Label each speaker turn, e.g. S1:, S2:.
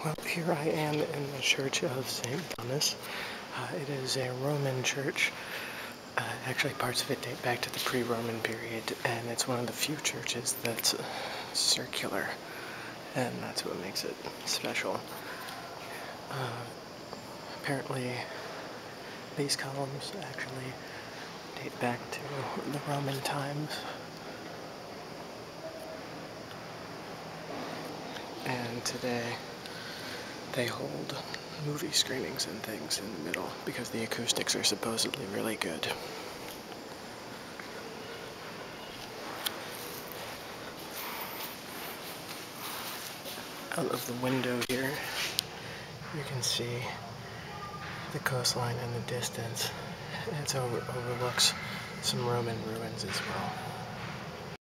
S1: Well, here I am in the Church of St. Thomas. It is a Roman church. Actually, parts of it date back to the pre-Roman period, and it's one of the few churches that's circular, and that's what makes it special. Apparently, these columns actually date back to the Roman times. And today, they hold movie screenings and things in the middle because the acoustics are supposedly really good. Out of the window here, you can see the coastline in the distance. It overlooks some Roman ruins as well.